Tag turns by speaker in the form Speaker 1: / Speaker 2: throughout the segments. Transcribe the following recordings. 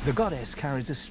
Speaker 1: The goddess carries a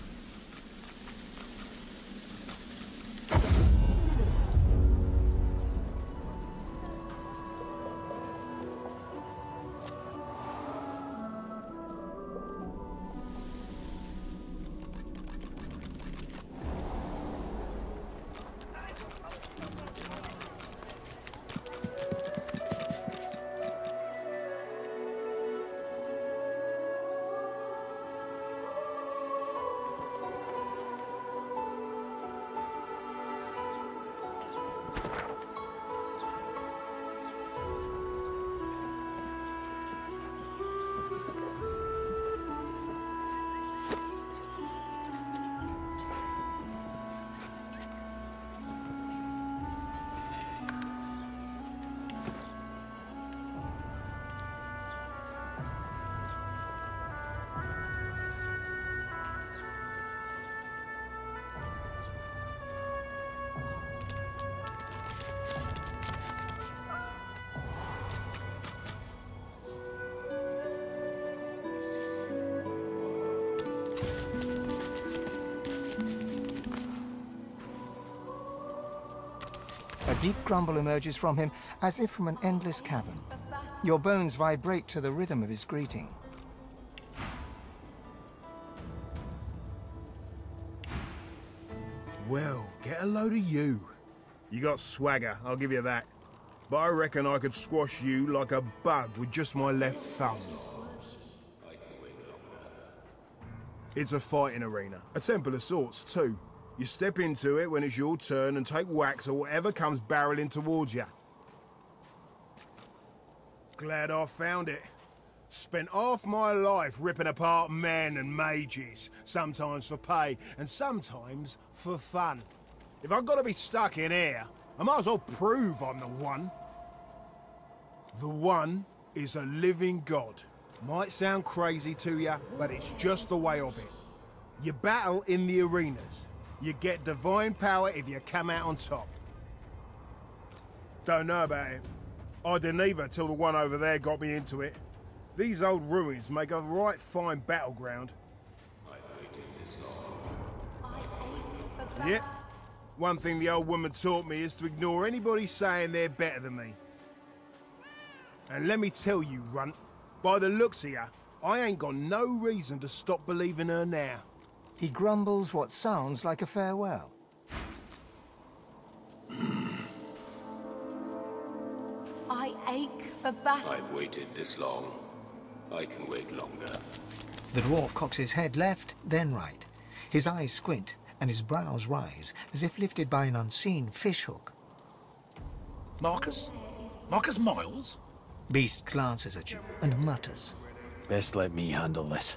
Speaker 1: A deep grumble emerges from him, as if from an endless cavern. Your bones vibrate to the rhythm of his greeting.
Speaker 2: Well, get a load of you. You got swagger, I'll give you that. But I reckon I could squash you like a bug with just my left thumb. It's a fighting arena, a temple of sorts too. You step into it when it's your turn and take whacks at whatever comes barreling towards you. Glad I found it. Spent half my life ripping apart men and mages, sometimes for pay and sometimes for fun. If I've got to be stuck in here, I might as well prove I'm the one. The one is a living god. Might sound crazy to you, but it's just the way of it. You battle in the arenas. You get divine power if you come out on top. Don't know about it. I didn't either till the one over there got me into it. These old ruins make a right fine battleground. Yep. One thing the old woman taught me is to ignore anybody saying they're better than me. And let me tell you, runt, by the looks of you, I ain't got no reason to stop believing her now.
Speaker 1: He grumbles what sounds like a farewell.
Speaker 3: I ache for battle.
Speaker 4: I've waited this long. I can wait longer.
Speaker 1: The dwarf cocks his head left, then right. His eyes squint, and his brows rise, as if lifted by an unseen fishhook.
Speaker 5: Marcus? Marcus Miles?
Speaker 1: Beast glances at you and mutters.
Speaker 6: Best let me handle this.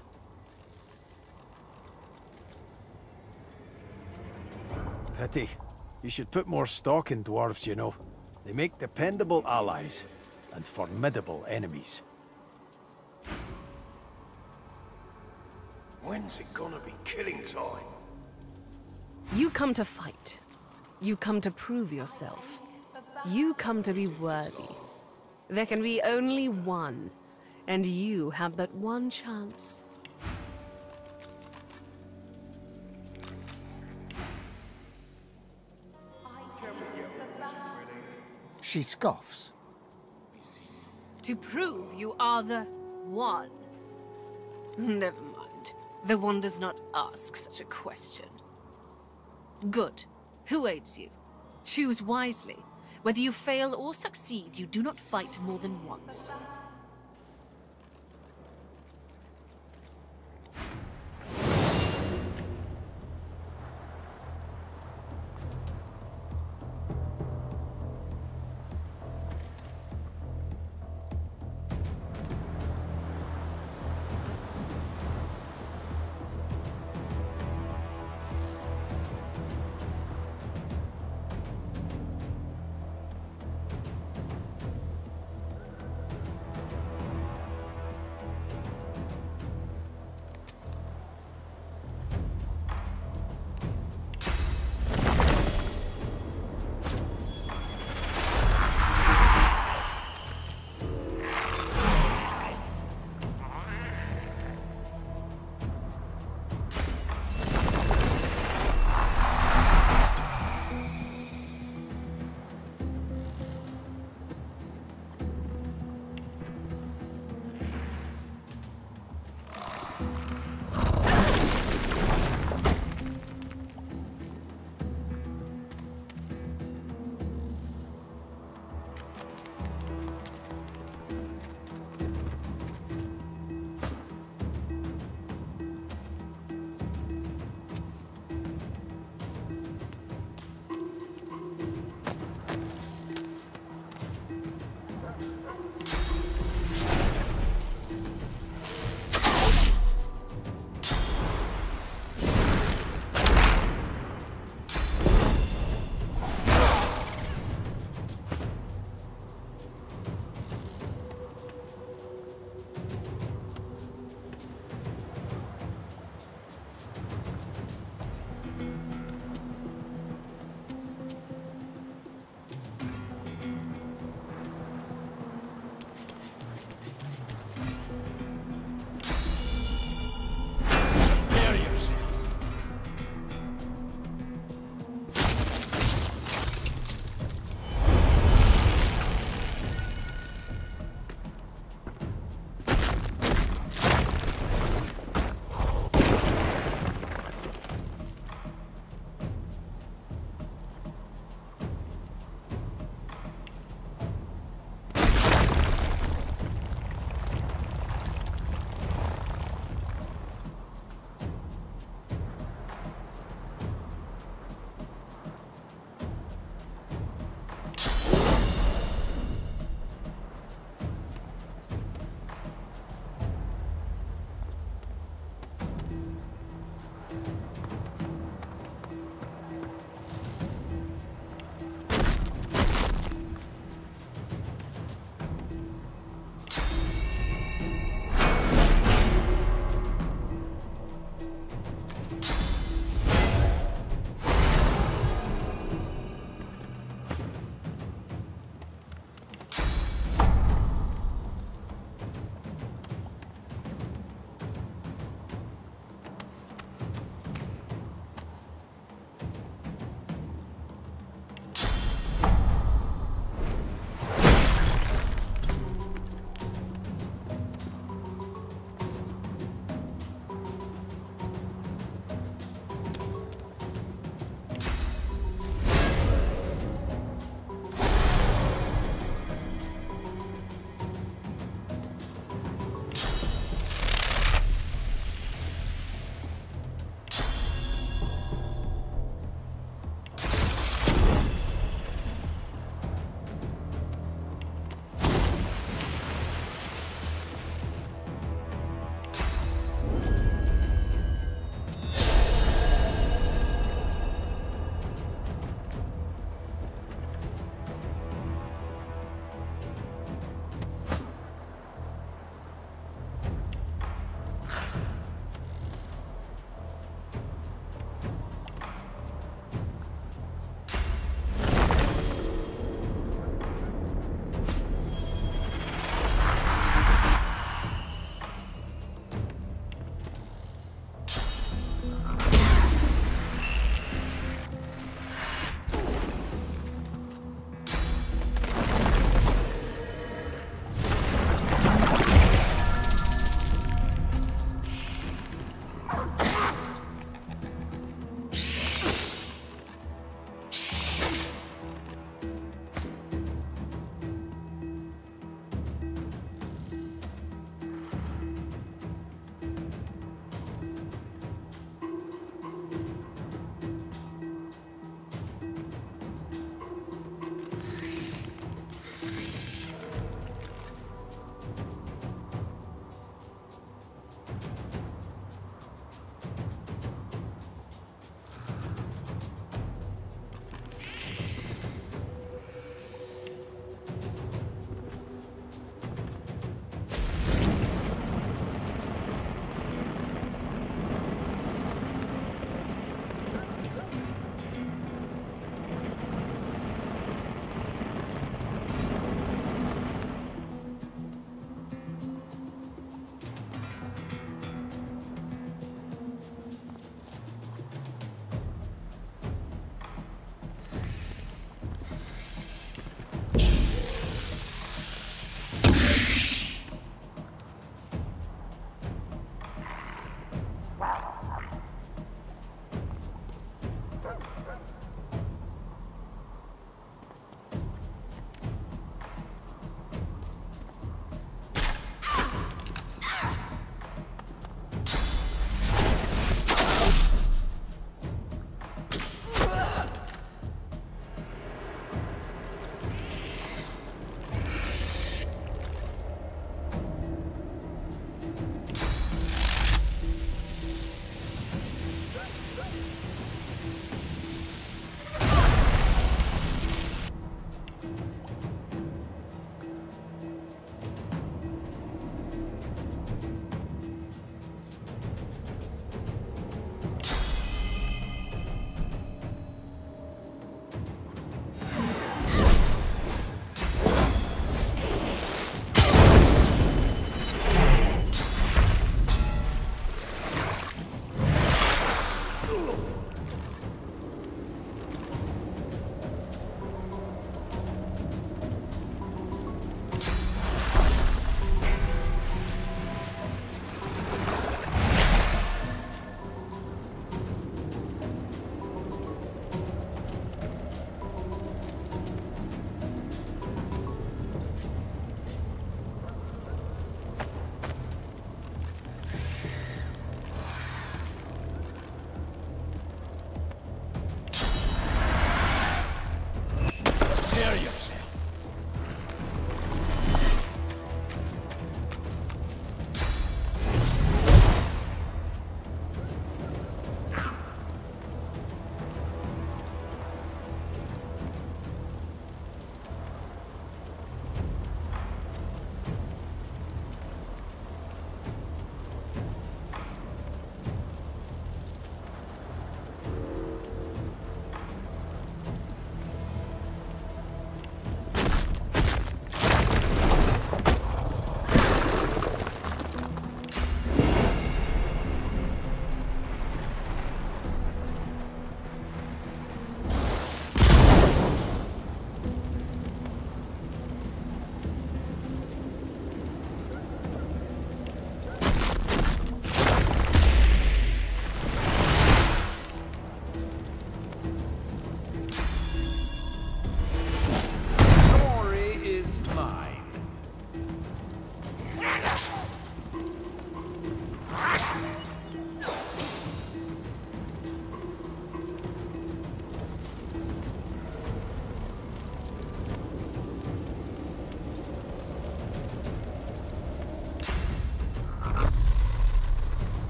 Speaker 6: Pity. You should put more stock in dwarves, you know. They make dependable allies and formidable enemies.
Speaker 2: When's it gonna be killing time?
Speaker 7: You come to fight. You come to prove yourself. You come to be worthy. There can be only one, and you have but one chance.
Speaker 1: She scoffs.
Speaker 7: To prove you are the one. Never mind. The one does not ask such a question. Good. Who aids you? Choose wisely. Whether you fail or succeed, you do not fight more than once.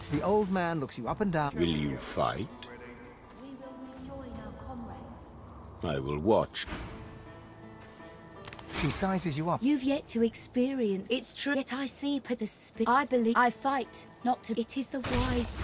Speaker 1: The old man looks you up and down.
Speaker 4: Will you fight?
Speaker 3: We will rejoin our comrades.
Speaker 4: I will watch.
Speaker 1: She sizes you up.
Speaker 8: You've yet to experience. It's true. Yet I see but the I believe. I fight, not to. It is the wise.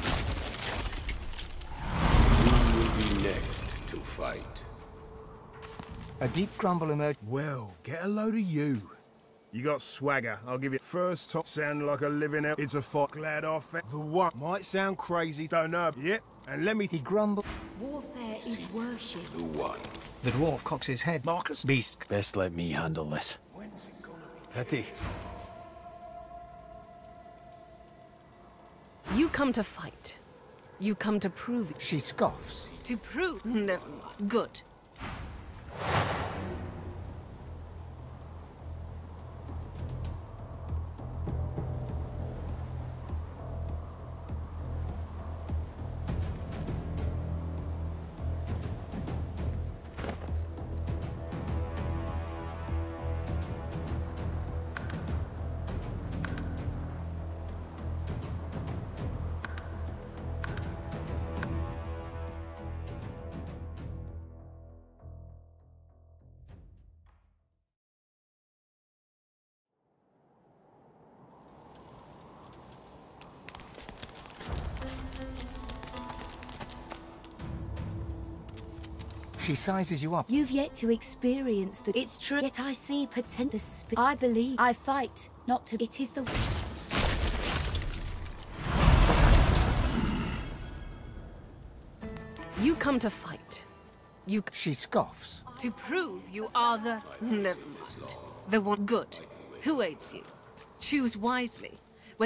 Speaker 4: Who will be next to fight?
Speaker 1: A deep grumble emerges.
Speaker 2: Well, get a load of you. You got swagger, I'll give you. First top sound like a living hell. It's a fight. Glad I found the one. Might sound crazy, don't know. Yep, and let me.
Speaker 1: He grumbles.
Speaker 8: Warfare is worship.
Speaker 4: The one.
Speaker 1: The dwarf cocks his head.
Speaker 5: Marcus?
Speaker 1: Beast.
Speaker 6: Best let me handle this. Pity.
Speaker 7: You come to fight. You come to prove it.
Speaker 1: She scoffs.
Speaker 7: To prove? Never mind. Good.
Speaker 1: She sizes you up.
Speaker 8: You've yet to experience the. It's true. Yet I see potential. I believe. I fight, not to. It is the.
Speaker 7: You come to fight. You
Speaker 1: She scoffs.
Speaker 7: to prove you are the. Never mind. The one. Good. Who aids you? Choose wisely. With.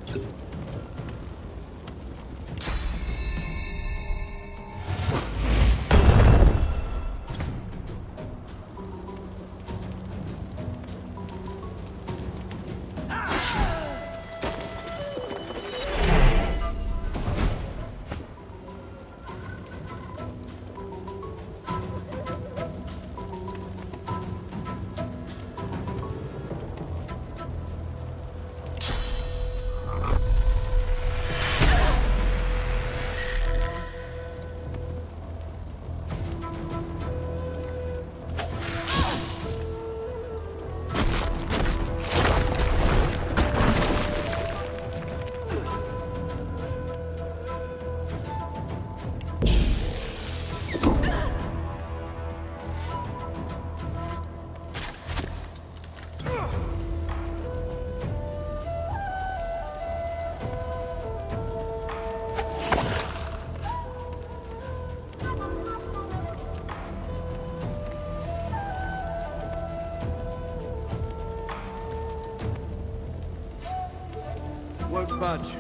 Speaker 2: Won't budge.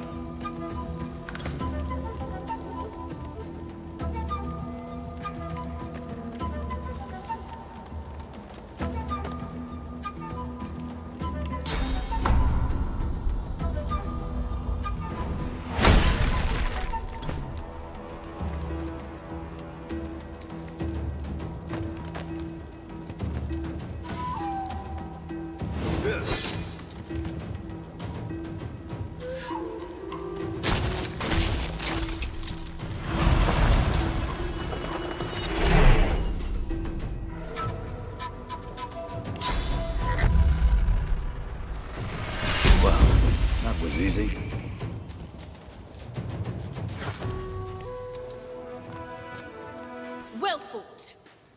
Speaker 4: Easy.
Speaker 7: Well fought.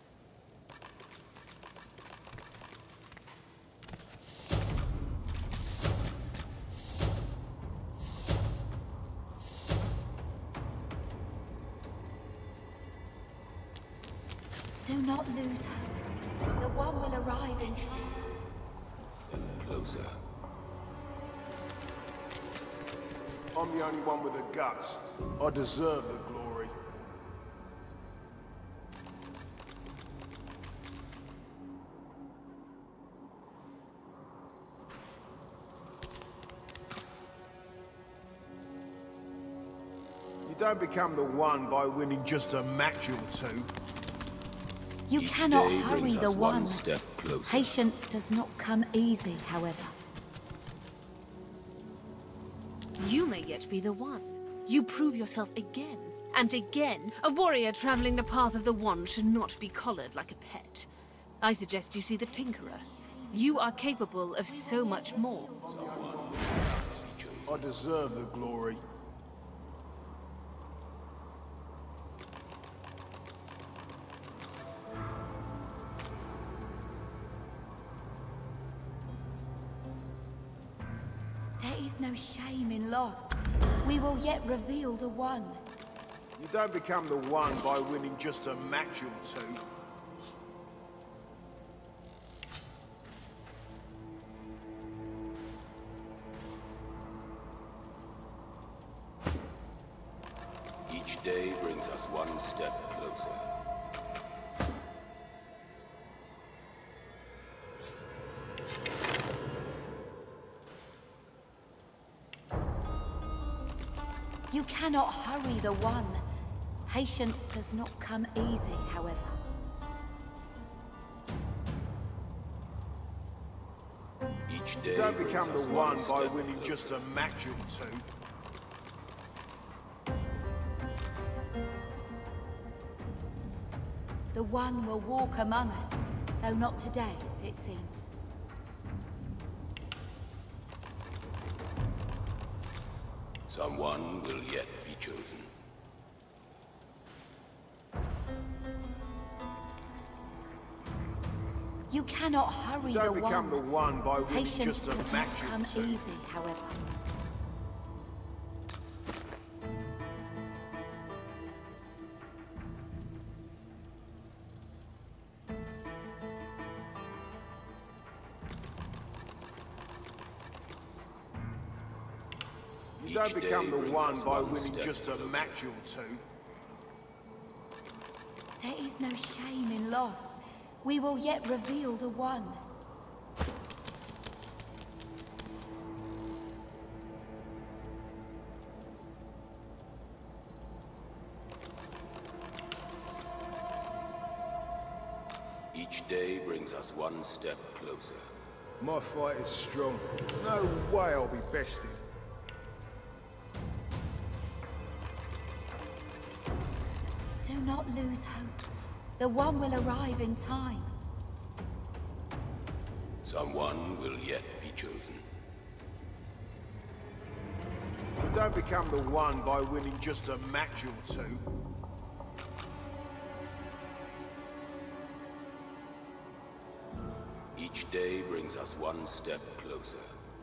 Speaker 8: Do not lose hope. The one will arrive in time.
Speaker 4: Closer.
Speaker 2: I'm the only one with the guts. I deserve the glory. You don't become the one by winning just a match or two.
Speaker 8: You
Speaker 4: Each
Speaker 8: cannot
Speaker 4: day
Speaker 8: hurry
Speaker 4: brings
Speaker 8: the
Speaker 4: us
Speaker 8: one.
Speaker 4: one step closer.
Speaker 8: Patience does not come easy, however.
Speaker 7: You may yet be the one. You prove yourself again and again. A warrior traveling the path of the one should not be collared like a pet. I suggest you see the Tinkerer. You are capable of so much more.
Speaker 2: I deserve the glory.
Speaker 8: There is no shame in loss. We will yet reveal the one.
Speaker 2: You don't become the one by winning just a match or two.
Speaker 4: Each day brings us one step closer.
Speaker 8: You cannot hurry the one. Patience does not come easy, however.
Speaker 4: Each day
Speaker 2: You don't
Speaker 4: brings
Speaker 2: become the
Speaker 4: us
Speaker 2: one by
Speaker 4: step
Speaker 2: winning
Speaker 4: closer.
Speaker 2: just a match or two.
Speaker 8: The one will walk among us, though not today, it seems.
Speaker 4: Someone will yet be chosen.
Speaker 8: You cannot hurry
Speaker 2: You don't
Speaker 8: the
Speaker 2: become the
Speaker 8: one.
Speaker 2: one by winning
Speaker 8: Patience
Speaker 2: just a
Speaker 8: does
Speaker 2: match
Speaker 8: not
Speaker 2: or
Speaker 8: come
Speaker 2: two.
Speaker 8: easy, however.
Speaker 2: You don't become the one by winning just a match or two.
Speaker 8: There is no shame in loss. We will yet reveal the one.
Speaker 4: Each day brings us one step closer.
Speaker 2: My fight is strong. No way I'll be bested.
Speaker 8: Do not lose hope. The one will arrive in time.
Speaker 4: Someone will yet be chosen.
Speaker 2: You don't become the one by winning just a match or two.
Speaker 4: Each day brings us one step closer.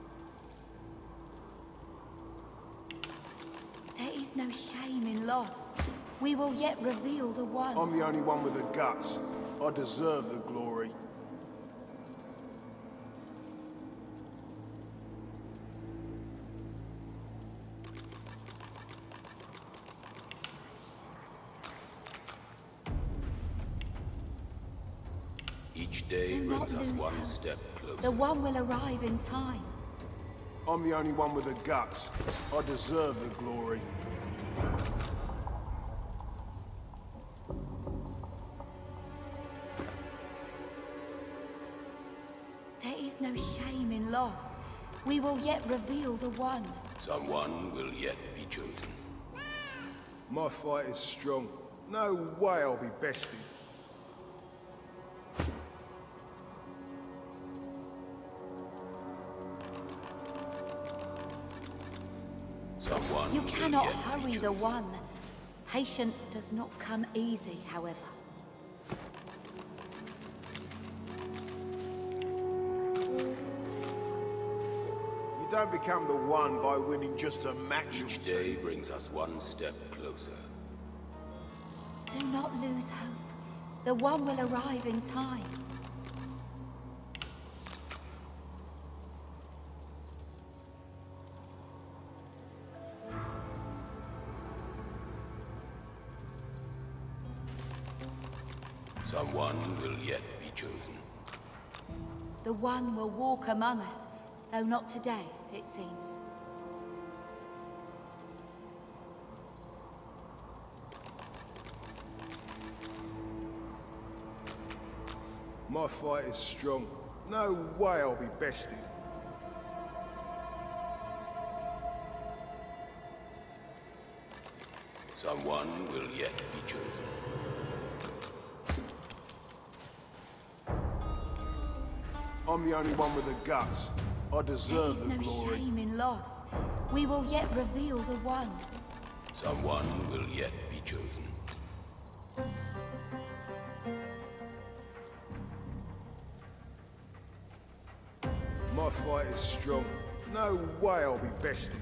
Speaker 8: There is no shame in loss. We will yet reveal the one.
Speaker 2: I'm the only one with the guts. I deserve the glory.
Speaker 4: Each day
Speaker 8: Do not
Speaker 4: brings us
Speaker 8: lose
Speaker 4: one
Speaker 8: hope.
Speaker 4: step closer.
Speaker 8: The one will arrive in time.
Speaker 2: I'm the only one with the guts. I deserve the glory.
Speaker 8: There is no shame in loss. We will yet reveal the one.
Speaker 4: Someone will yet be chosen.
Speaker 2: My fight is strong. No way I'll be bested.
Speaker 4: Someone
Speaker 8: You
Speaker 4: will
Speaker 8: cannot
Speaker 4: yet be
Speaker 8: hurry the
Speaker 4: chosen.
Speaker 8: one. Patience does not come easy, however.
Speaker 2: You don't become the one by winning just a match or
Speaker 4: Each
Speaker 2: two.
Speaker 4: day brings us one step closer.
Speaker 8: Do not lose hope. The one will arrive in time.
Speaker 4: Someone will yet be chosen.
Speaker 8: The one will walk among us, though not today, it seems.
Speaker 2: My fight is strong. No way I'll be bested.
Speaker 4: Someone will yet be chosen.
Speaker 2: I'm the only one with the guts. I deserve
Speaker 8: There
Speaker 2: the
Speaker 8: is no
Speaker 2: glory.
Speaker 8: shame in loss. We will yet reveal the one.
Speaker 4: Someone will yet be chosen.
Speaker 2: My fight is strong. No way I'll be bested.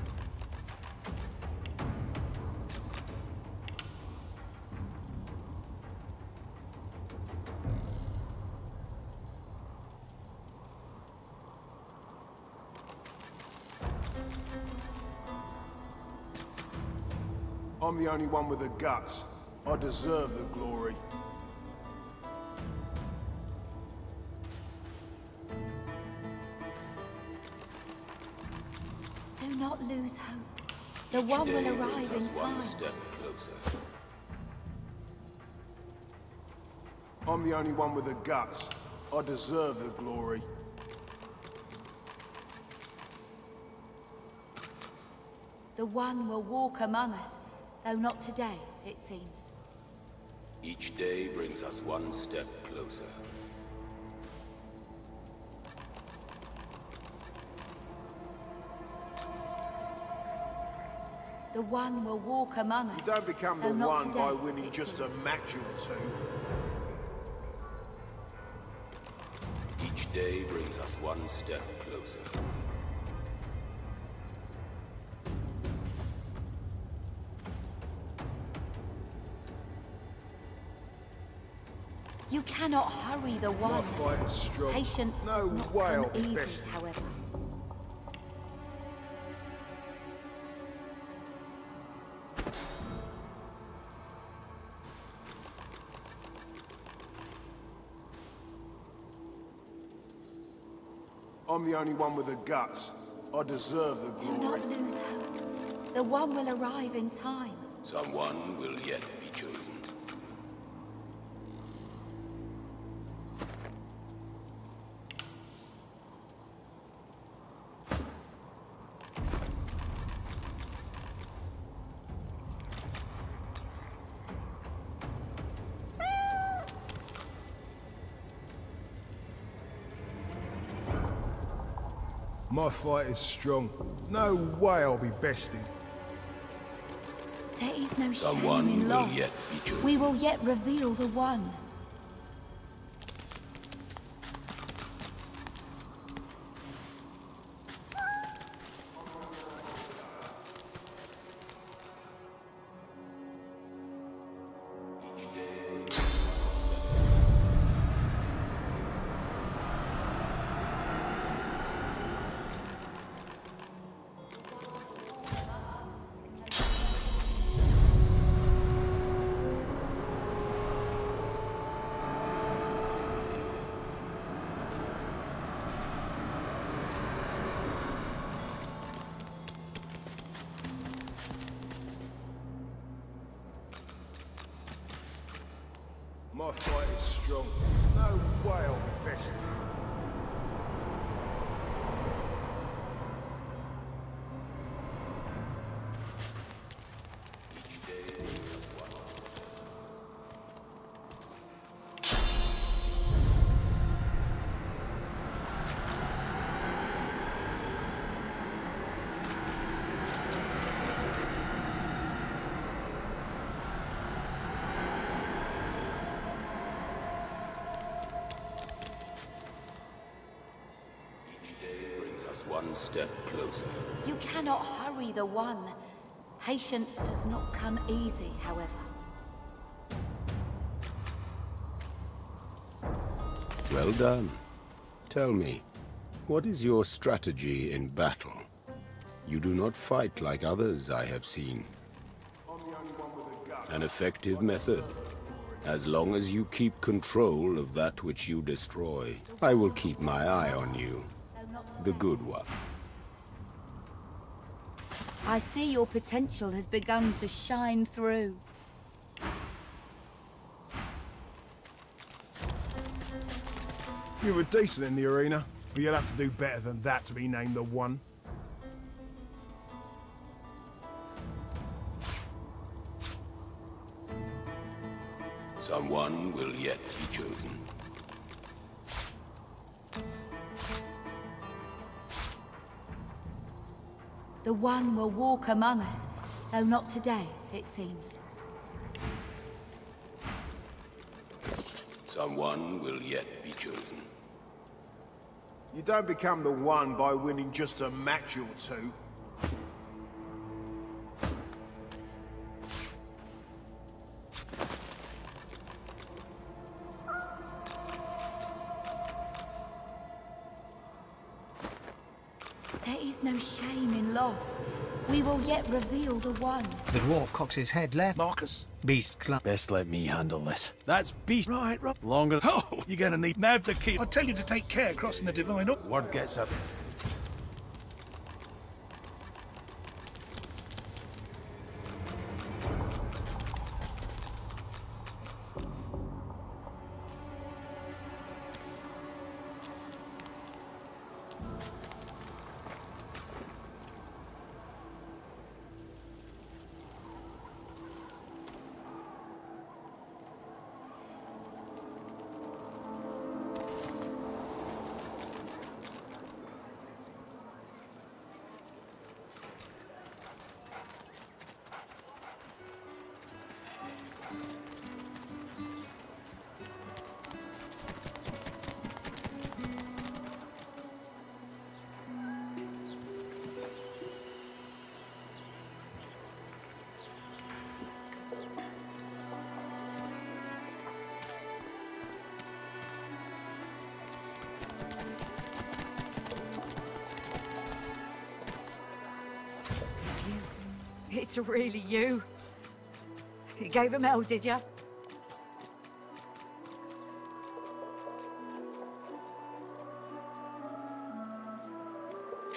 Speaker 2: I'm the only one with the guts. I deserve the glory.
Speaker 8: Do not lose hope. The
Speaker 4: Each
Speaker 8: one
Speaker 4: day
Speaker 8: will
Speaker 4: brings
Speaker 8: arrive in
Speaker 4: us one
Speaker 8: time.
Speaker 4: step closer.
Speaker 2: I'm the only one with the guts. I deserve the glory.
Speaker 8: The one will walk among us, though not today, it seems.
Speaker 4: Each day brings us one step closer.
Speaker 8: The one will walk among us.
Speaker 2: You don't become the
Speaker 8: though not
Speaker 2: one by
Speaker 8: today,
Speaker 2: winning
Speaker 8: it
Speaker 2: just a
Speaker 8: seems.
Speaker 2: match or two.
Speaker 4: Each day brings us one step closer.
Speaker 8: You cannot hurry the
Speaker 2: My
Speaker 8: one.
Speaker 2: fight is strong.
Speaker 8: Patience
Speaker 2: No
Speaker 8: does not
Speaker 2: way
Speaker 8: come
Speaker 2: I'll be
Speaker 8: easy,
Speaker 2: bested.
Speaker 8: however.
Speaker 2: I'm the only one with the guts. I deserve the
Speaker 8: Do
Speaker 2: glory.
Speaker 8: not lose hope. The one will arrive in time.
Speaker 4: Someone will yet be chosen.
Speaker 2: My fight is strong. No way I'll be bested.
Speaker 8: There is no
Speaker 4: Someone
Speaker 8: shame in
Speaker 4: will
Speaker 8: loss.
Speaker 4: yet be chosen.
Speaker 8: We will yet reveal the one.
Speaker 2: My fight is strong. No way I'll be bested.
Speaker 4: One step closer.
Speaker 8: You cannot hurry the one. Patience does not come easy, however.
Speaker 4: Well done. Tell me, what is your strategy in battle? You do not fight like others I have seen. An effective method. As long as you keep control of that which you destroy, I will keep my eye on you. The good one.
Speaker 8: I see your potential has begun to shine through.
Speaker 2: You were decent in the arena, but you'll have to do better than that to be named the one.
Speaker 4: Someone will yet be chosen.
Speaker 8: The one will walk among us, though not today, it seems.
Speaker 4: Someone will yet be chosen.
Speaker 2: You don't become the one by winning just a match or two.
Speaker 8: There is no shame in loss. We will yet reveal the one.
Speaker 1: The dwarf cocks his head left.
Speaker 5: Marcus?
Speaker 1: Beast clump.
Speaker 6: Best let me handle this. That's beast.
Speaker 5: Right, Rob.
Speaker 6: Longer.
Speaker 5: Oh, you're gonna need nab the key. I tell you to take care crossing the divine.
Speaker 6: Word gets up.
Speaker 8: It's you. It's really you. You gave him hell, did you?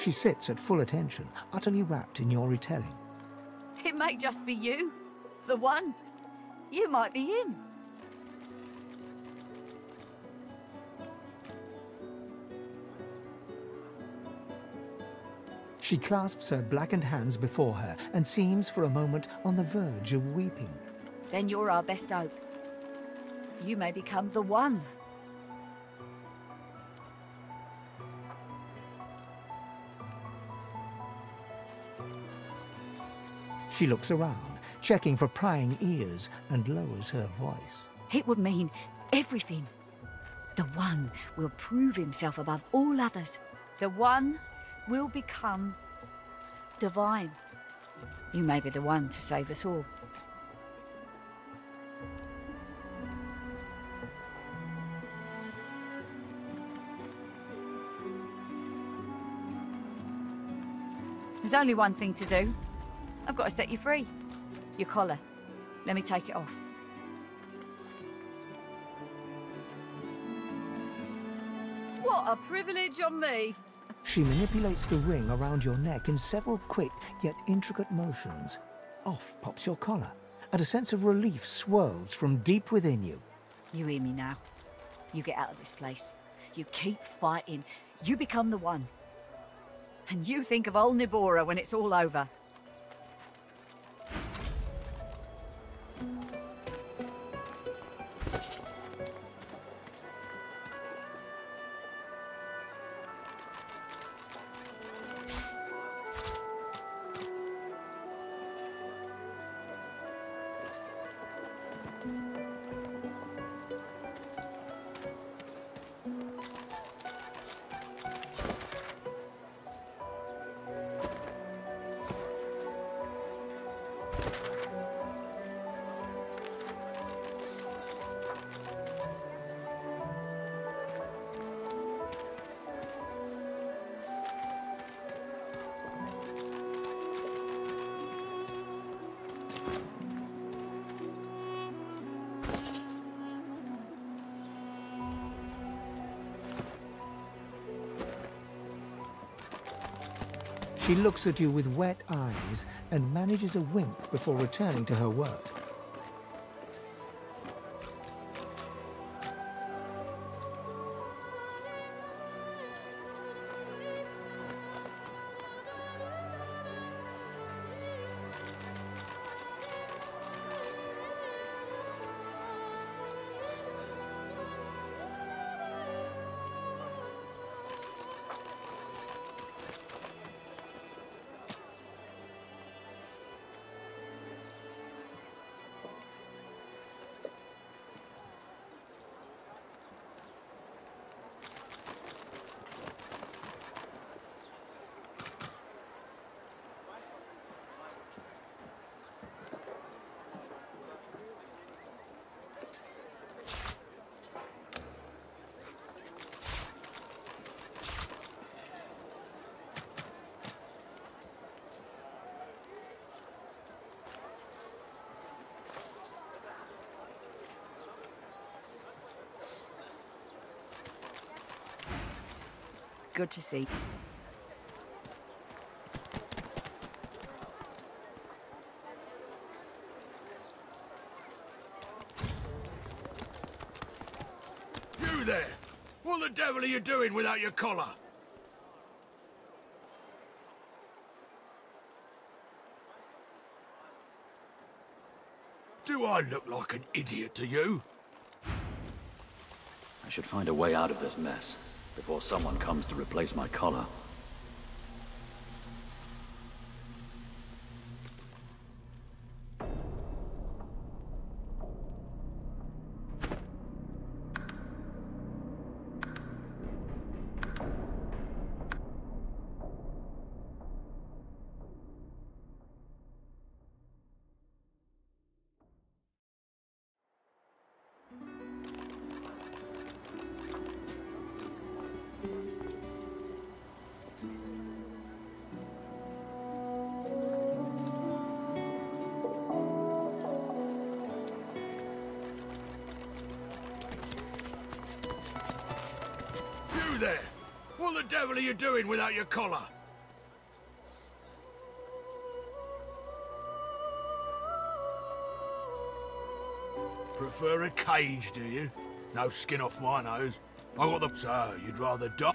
Speaker 1: She sits at full attention, utterly wrapped in your retelling.
Speaker 8: It may just be you. The one. You might be him.
Speaker 1: She clasps her blackened hands before her and seems for a moment on the verge of weeping.
Speaker 8: Then you're our best hope. You may become the one.
Speaker 1: She looks around, checking for prying ears, and lowers her voice.
Speaker 8: It would mean everything. The one will prove himself above all others. The one will become divine. You may be the one to save us all. There's only one thing to do. I've got to set you free. Your collar. Let me take it off. What a privilege on me.
Speaker 1: She manipulates the ring around your neck in several quick yet intricate motions. Off pops your collar, and a sense of relief swirls from deep within you.
Speaker 8: You hear me now. You get out of this place. You keep fighting. You become the one. And you think of old Nibora when it's all over.
Speaker 1: She looks at you with wet eyes and manages a wink before returning to her work.
Speaker 8: Good to see.
Speaker 5: You there! What the devil are you doing without your collar? Do I look like an idiot to you?
Speaker 9: I should find a way out of this mess before someone comes to replace my collar.
Speaker 5: You there! What the devil are you doing without your collar? Prefer a cage, do you? No skin off my nose. I got the... So, you'd rather die?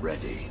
Speaker 9: ready.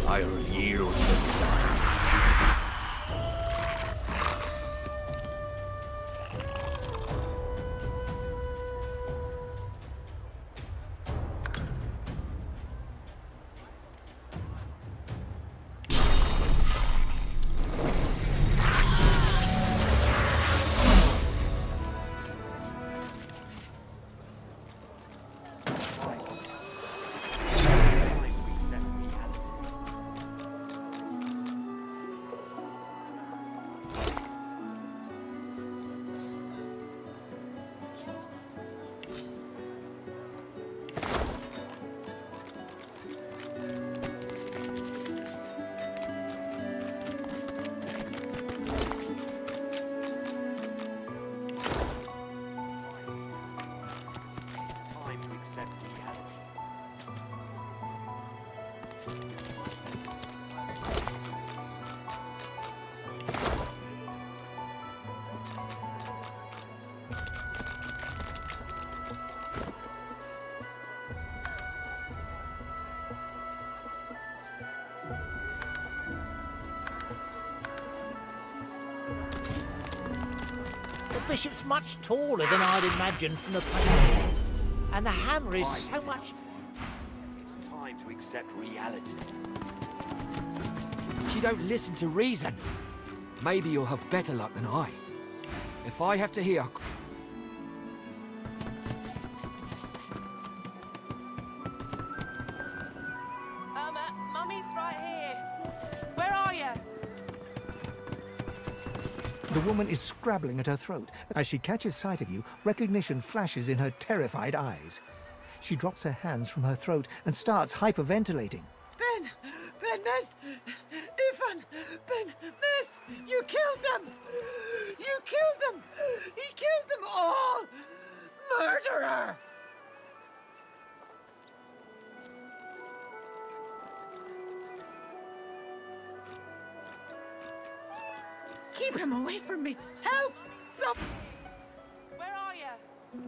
Speaker 9: I'll yield to die.
Speaker 10: The bishop's much taller than I'd imagined from the picture. And the hammer is so much...
Speaker 11: It's time to accept reality.
Speaker 12: She don't listen to reason. Maybe you'll have better luck than I. If I have to hear...
Speaker 13: Mummy's right here. Where are you?
Speaker 1: The woman is scrabbling at her throat. As she catches sight of you, recognition flashes in her terrified eyes. She drops her hands from her throat and starts hyperventilating.
Speaker 13: Ben, miss, Ethan, Ben, miss, you killed them. You killed them. He killed them all. Murderer. Keep him away from me. Help! Where are you?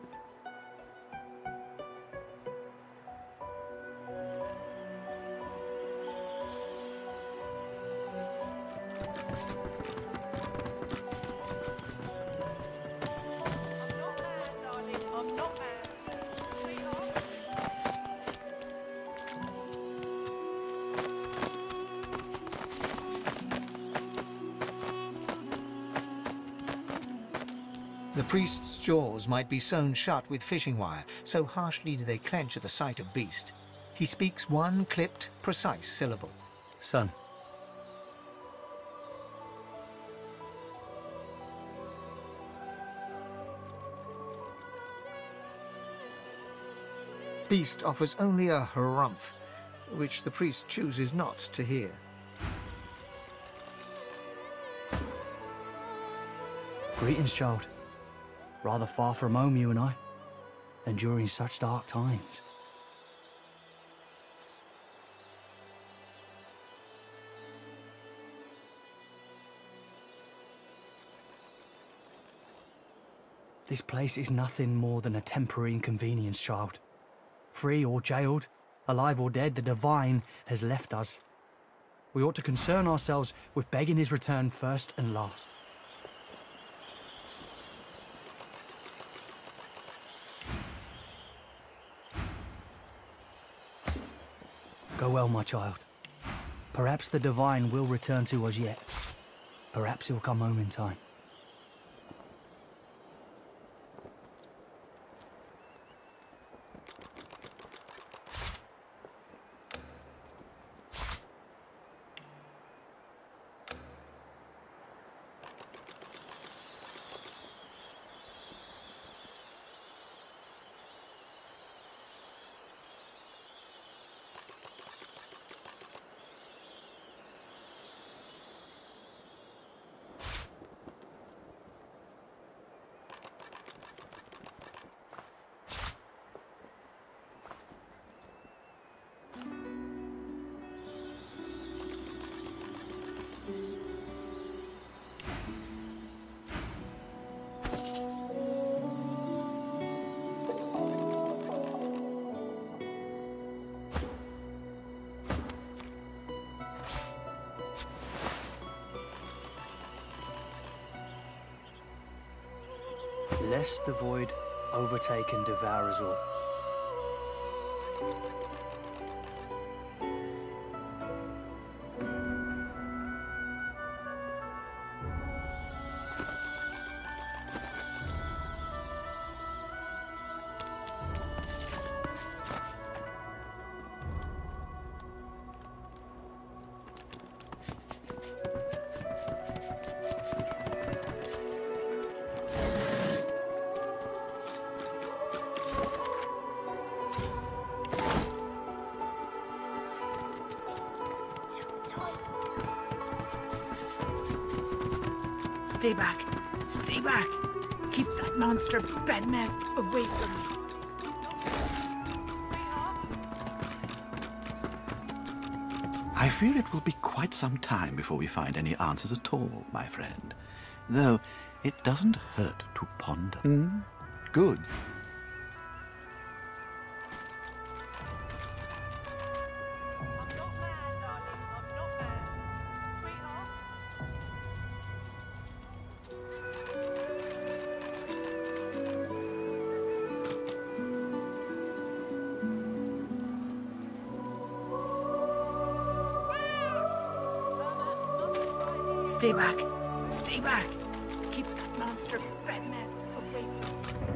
Speaker 13: I'm not mad, darling. I'm not mad. Sweetheart.
Speaker 1: The priest's jaws might be sewn shut with fishing wire, so harshly do they clench at the sight of beast. He speaks one clipped, precise syllable.
Speaker 12: Son.
Speaker 1: Beast offers only a harumph, which the priest chooses not to hear.
Speaker 12: Greetings, child. Rather far from home, you and I, and during such dark times. This place is nothing more than a temporary inconvenience, child. Free or jailed, alive or dead, the divine has left us. We ought to concern ourselves with begging his return first and last. Go well, my child. Perhaps the divine will return to us yet. Perhaps he'll come home in time. lest the void overtake and devour us all.
Speaker 13: Stay back. Stay back. Keep that monster bedmast away from me.
Speaker 14: I fear it will be quite some time before we find any answers at all, my friend. Though it doesn't hurt to ponder. Good.
Speaker 13: Stay back. Stay back. Keep that monster bedmast away from me.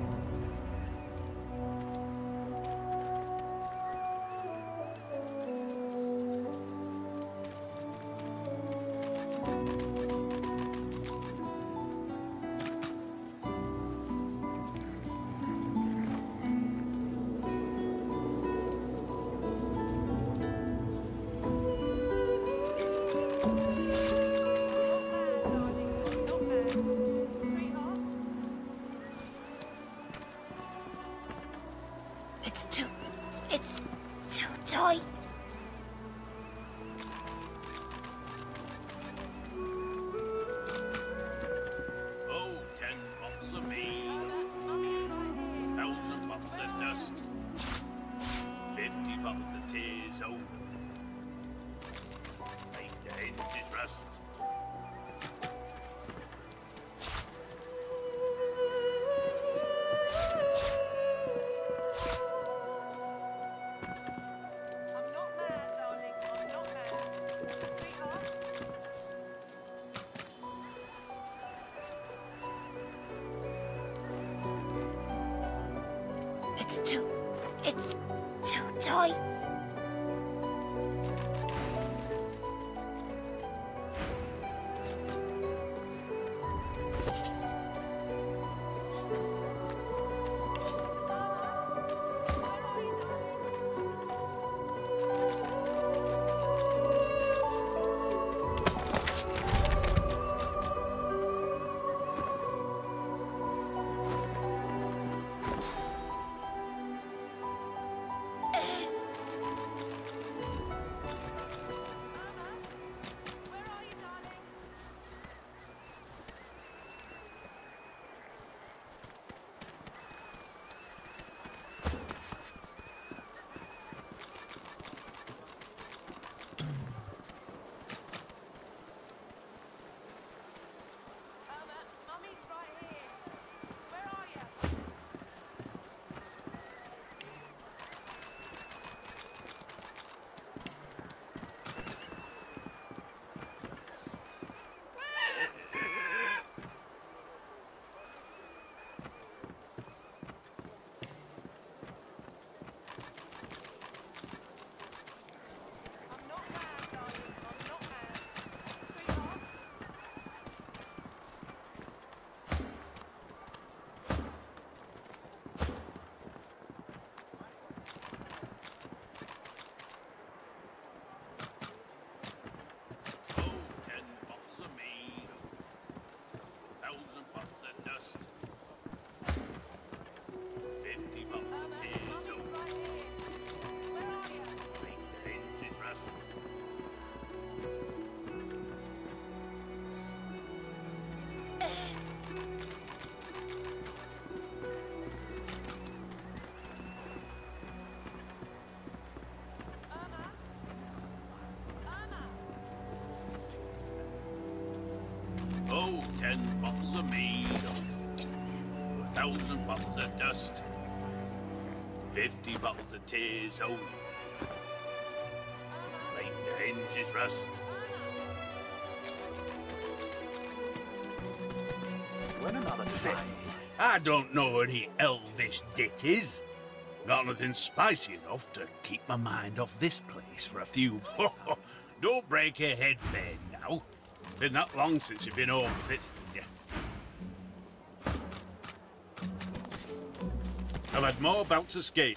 Speaker 15: It's too tight.
Speaker 16: Oh, 10 bottles of mead, 1,000 bottles of dust, 50 bottles of tears, oh, make the hinges rust.
Speaker 15: It's too tight.
Speaker 16: 1,000 bottles of dust. 50 bottles of tears only. Like the hinges rust.
Speaker 14: When another
Speaker 16: Say, I don't know any elvish ditties. Got nothing spicy enough to keep my mind off this place for a few. Don't break your head, Vane, now. Been that long since you've been home, is it? Yeah. I've had more bouts of skating.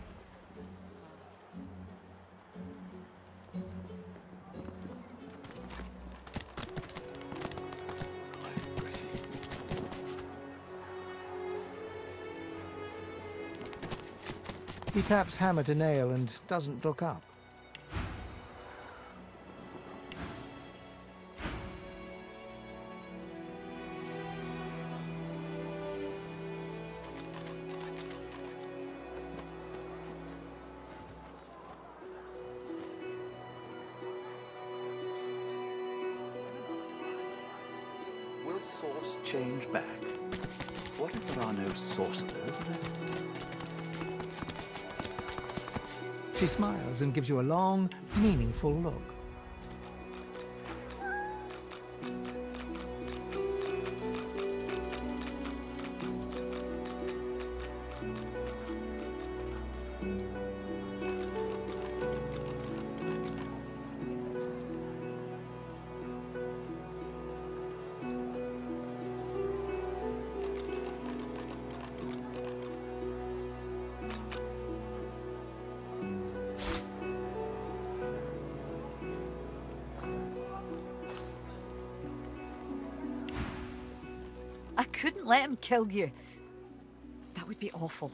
Speaker 1: He taps hammer to nail and doesn't look up.
Speaker 14: Will source change back? What if there are no sorcerers?
Speaker 1: She smiles and gives you a long, meaningful look.
Speaker 8: I couldn't let him kill you. That would be awful.